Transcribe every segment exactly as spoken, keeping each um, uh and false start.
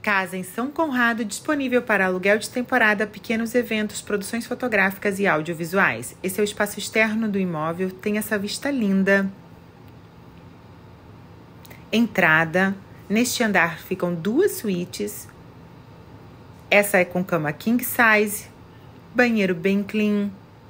Casa em São Conrado, disponível para aluguel de temporada, pequenos eventos, produções fotográficas e audiovisuais. Esse é o espaço externo do imóvel, tem essa vista linda. Entrada. Neste andar ficam duas suítes. Essa é com cama king size, banheiro bem clean.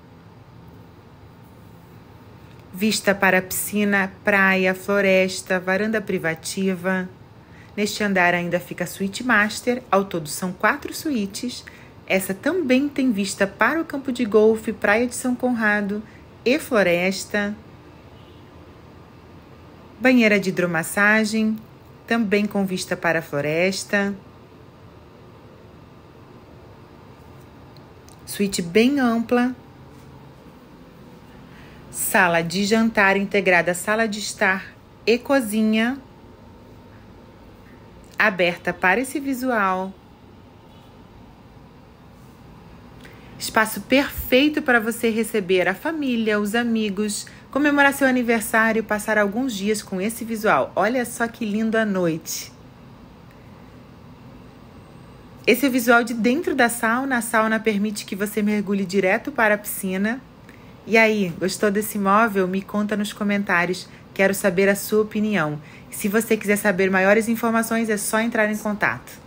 Vista para piscina, praia, floresta, varanda privativa. Neste andar ainda fica a suíte master, ao todo são quatro suítes. Essa também tem vista para o campo de golfe, praia de São Conrado e floresta. Banheira de hidromassagem, também com vista para a floresta. Suíte bem ampla. Sala de jantar integrada à sala de estar e cozinha. Aberta para esse visual. Espaço perfeito para você receber a família, os amigos, comemorar seu aniversário, passar alguns dias com esse visual. Olha só que lindo a noite. Esse é o visual de dentro da sauna. A sauna permite que você mergulhe direto para a piscina. E aí, gostou desse imóvel? Me conta nos comentários. Quero saber a sua opinião. Se você quiser saber maiores informações, é só entrar em contato.